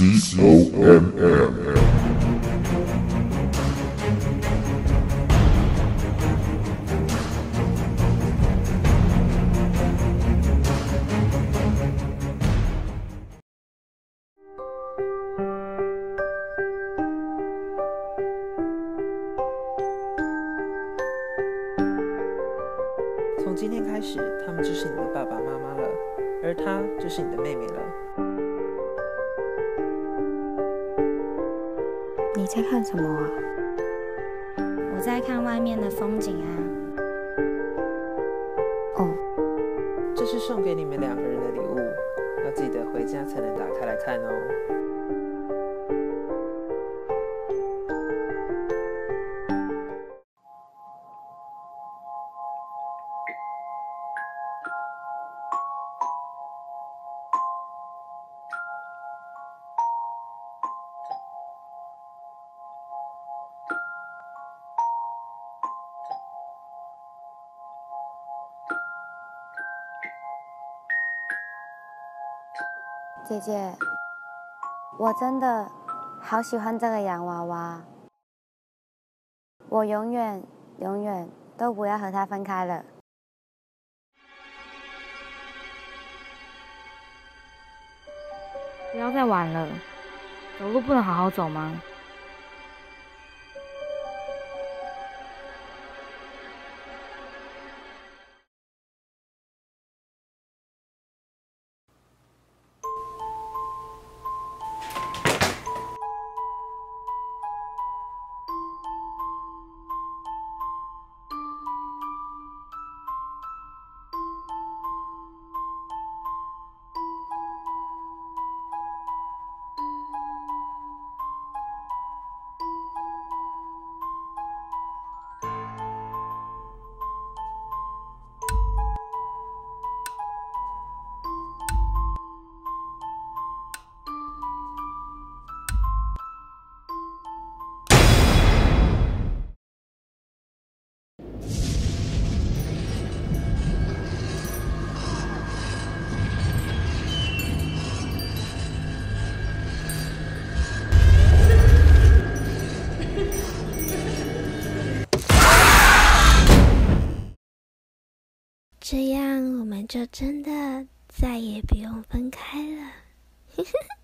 COMM。 从今天开始，他们就是你的爸爸妈妈了，而她就是你的妹妹了。 你在看什么啊？ 我在看外面的风景啊。 哦， 这是送给你们2个人的礼物，要记得回家才能打开来看哦。 姐姐，我真的好喜欢这个洋娃娃，我永远都不要和它分开了。 不要再玩了，走路不能好好走吗？ 这样我们就真的再也不用分开了。